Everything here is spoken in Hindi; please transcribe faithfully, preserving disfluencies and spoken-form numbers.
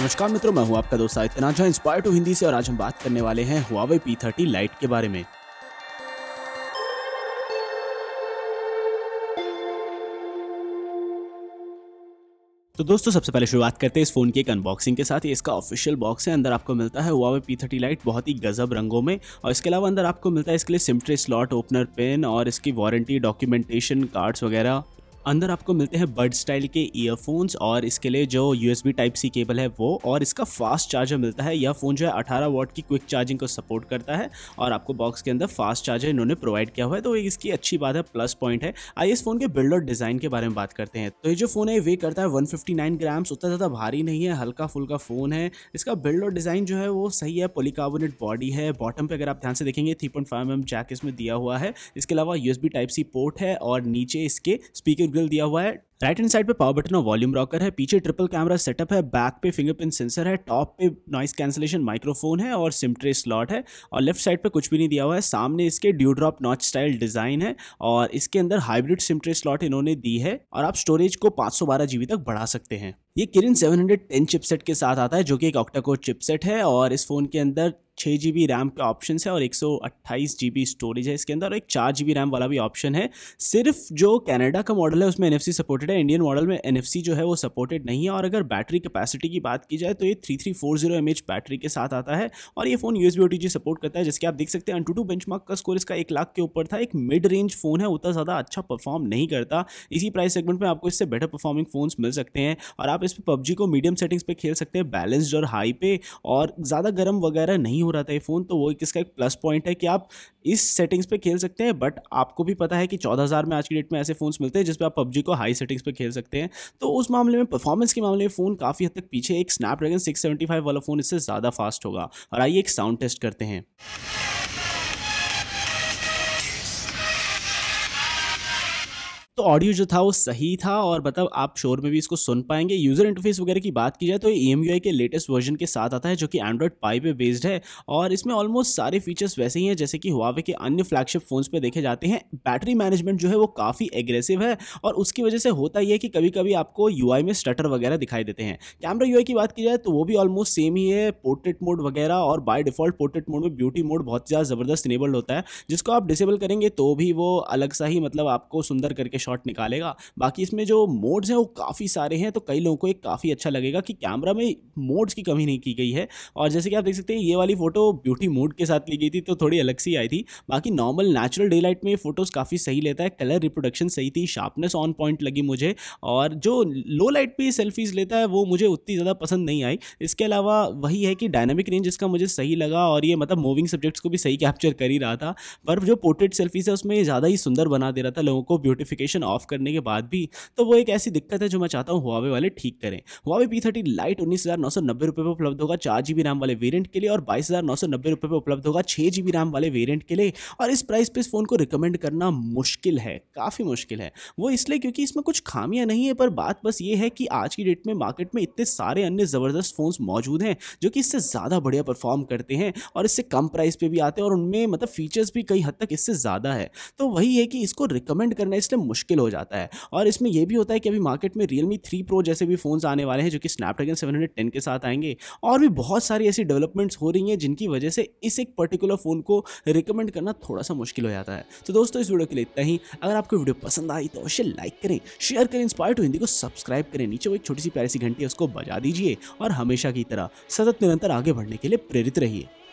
नमस्कार मित्रों, मैं हूं आपका दोस्त आदित्य नाथ इंस्पायर टू हिंदी से और आज हम बात करने वाले हैं Huawei पी थर्टी लाइट के बारे में। तो दोस्तों सबसे पहले शुरुआत करते हैं इस फ़ोन की एक अनबॉक्सिंग के साथ। ये इसका ऑफिशियल बॉक्स है। अंदर आपको मिलता है Huawei पी थर्टी लाइट बहुत ही गजब रंगों में, और इसके अलावा अंदर आपको मिलता है इसके लिए sim tray slot, opener pin और इसकी वारंटी डॉक्यूमेंटेशन कार्ड्स वगैरह। अंदर आपको मिलते हैं बड स्टाइल के ईयरफोन्स और इसके लिए जो यूएसबी टाइप सी केबल है वो, और इसका फास्ट चार्जर मिलता है। यह फ़ोन जो है अठारह वॉट की क्विक चार्जिंग को सपोर्ट करता है और आपको बॉक्स के अंदर फास्ट चार्जर इन्होंने प्रोवाइड किया हुआ है, तो इसकी अच्छी बात है, प्लस पॉइंट है। आइए इस फ़ोन के बिल्ड और डिज़ाइन के बारे में बात करते हैं। तो ये जो फ़ोन है वे करता है वन फिफ्टी नाइन ग्राम्स, उतना ज़्यादा भारी नहीं है, हल्का फुल्का फ़ोन है। इसका बिल्ड और डिज़ाइन जो है वो सही है, पॉलीकार्बोनेट बॉडी है। बॉटम पे अगर आप ध्यान से देखेंगे three point five M M jack इसमें दिया हुआ है। इसके अलावा यूएसबी टाइप सी पोर्ट है और नीचे इसके स्पीकर ग्रिल दिया हुआ है। राइट हैंड साइड पे पावर बटन और वॉल्यूम रॉकर है। पीछे ट्रिपल कैमरा सेटअप है। बैक पे फिंगरप्रिंट सेंसर है। टॉप पे नॉइस कैंसलेशन माइक्रोफोन है और सिम ट्रे स्लॉट है। और लेफ्ट साइड पे कुछ भी नहीं दिया हुआ है। सामने इसके dew drop notch style design है और इसके अंदर हाइब्रिड सिम ट्रे स्लॉट इन्होंने दी है और आप स्टोरेज को पाँच सौ बारह जीबी तक बढ़ा सकते हैं। ये किरिन सेवन टेन चिपसेट के साथ आता है जो कि एक ऑक्टा कोर चिपसेट है और इस फोन के अंदर छः जी बी रैम का ऑप्शन है और एक सौ अट्ठाईस जी बी स्टोरेज है इसके अंदर, और एक चार जी बी रैम वाला भी ऑप्शन है। सिर्फ जो कनाडा का मॉडल है उसमें एन एफ सी सपोर्टेड है, इंडियन मॉडल में एन एफ सी जो है वो सपोर्टेड नहीं है। और अगर बैटरी कैपेसिटी की बात की जाए तो ये three three four zero M H battery के साथ आता है और ये फोन यूएसबी ओटीजी सपोर्ट करता है, जिसके आप देख सकते हैं अंटूटू बेंचमार्क का स्कोर इसका एक लाख के ऊपर था। एक मिड रेंज फोन है, उतना ज़्यादा अच्छा परफॉर्म नहीं करता। इसी प्राइस सेगमेंट में आपको इससे बेटर परफॉर्मिंग फोन्स मिल सकते हैं और आप इस पर पबजी को मीडियम सेटिंग्स पे खेल सकते हैं, बैलेंस्ड और हाई पे, और ज़्यादा गर्म वगैरह नहीं हो रहा था ये फ़ोन, तो वो एक इसका एक प्लस पॉइंट है कि आप इस सेटिंग्स पे खेल सकते हैं। बट आपको भी पता है कि चौदह हज़ार में आज की डेट में ऐसे फोन्स मिलते हैं जिस पे आप पबजी को हाई सेटिंग्स पे खेल सकते हैं, तो उस मामले में परफॉर्मेंस के मामले में फ़ोन काफ़ी हद तक पीछे। एक स्नैपड्रैगन सिक्स सेवेंटी फाइव वाला फ़ोन इससे ज़्यादा फास्ट होगा। और आइए एक साउंड टेस्ट करते हैं। तो ऑडियो जो था वो सही था और मतलब आप शोर में भी इसको सुन पाएंगे। यूज़र इंटरफेस वगैरह की बात की जाए तो ये ई एम यू आई के लेटेस्ट वर्जन के साथ आता है जो कि एंड्रॉइड पाई पे बेस्ड है और इसमें ऑलमोस्ट सारे फीचर्स वैसे ही हैं जैसे कि Huawei के अन्य फ्लैगशिप फोन्स पे देखे जाते हैं। बैटरी मैनेजमेंट जो है वो काफ़ी एग्रेसिव है और उसकी वजह से होता ही है कि कभी कभी आपको यू आई में स्टटर वगैरह दिखाई देते हैं। कैमरा यू आई की बात की जाए तो वो भी ऑलमोस्ट सेम ही है, पोर्ट्रेट मोड वगैरह, और बाय डिफॉल्ट पोर्ट्रेट मोड में ब्यूटी मोड बहुत ज़्यादा ज़बरदस्त इनेबल्ड होता है, जिसको आप डिसेबल करेंगे तो भी वो अलग सा ही मतलब आपको सुंदर करके शॉट निकालेगा। बाकी इसमें जो मोड्स हैं वो काफ़ी सारे हैं, तो कई लोगों को एक काफ़ी अच्छा लगेगा कि कैमरा में मोड्स की कमी नहीं की गई है। और जैसे कि आप देख सकते हैं ये वाली फ़ोटो ब्यूटी मोड के साथ ली गई थी तो थोड़ी अलग सी आई थी। बाकी नॉर्मल नेचुरल डे लाइट में ये फ़ोटोज़ काफ़ी सही लेता है। कलर रिप्रोडक्शन सही थी, शार्पनेस ऑन पॉइंट लगी मुझे, और जो लो लाइट पे सेल्फीज़ लेता है वो मुझे उतनी ज़्यादा पसंद नहीं आई। इसके अलावा वही है कि डायनामिक रेंज इसका मुझे सही लगा और ये मतलब मूविंग सब्जेक्ट्स को भी सही कैप्चर कर ही रहा था, पर जो पोर्ट्रेट सेल्फीज़ है उसमें ज़्यादा ही सुंदर बना दे रहा था लोगों को ब्यूटिफिकेशन ऑफ करने के बाद भी। तो वो एक ऐसी दिक्कत है जो मैं चाहता हूँ Huawei वाले ठीक करें। Huawei पी थर्टी लाइट उन्नीस हज़ार नौ सौ नब्बे रुपये पे उपलब्ध होगा चार जी बी रैम वाले वेरिएंट के लिए, और बाईस हज़ार नौ सौ नब्बे रुपये पे उपलब्ध होगा छः जी बी रैम वाले वेरिएंट के लिए। और इस प्राइस पे इस फोन को रिकमेंड करना मुश्किल है, काफ़ी मुश्किल है। वो इसलिए क्योंकि इसमें कुछ खामियां नहीं है, पर बात बस ये है कि आज की डेट में मार्केट में इतने सारे अन्य ज़बरदस्त फोन्स मौजूद हैं जो कि इससे ज़्यादा बढ़िया परफॉर्म करते हैं और इससे कम प्राइस पे भी आते हैं और उनमें मतलब फीचर्स भी कई हद तक इससे ज़्यादा है। तो वही है कि इसको रिकमेंड करना इसलिए मुश्किल हो जाता है। और इसमें यह भी होता है कि अभी मार्केट में Realme थ्री Pro जैसे भी फोन्स आने वाले हैं जो कि स्नैपड्रैगन सेवन टेन के साथ आएंगे, और भी बहुत सारी ऐसी डेवलपमेंट्स हो रही हैं जिनकी वजह से इस एक पर्टिकुलर फोन को रिकमेंड करना थोड़ा सा मुश्किल हो जाता है। तो दोस्तों इस वीडियो के लिए इतना ही। अगर आपको वीडियो पसंद आई तो अवश्य लाइक करें, शेयर करें, इंस्पायर टू हिंदी को सब्सक्राइब करें, नीचे वो एक छोटी सी प्यारी सी घंटी है उसको बजा दीजिए और हमेशा की तरह सतत निरंतर आगे बढ़ने के लिए प्रेरित रहिए।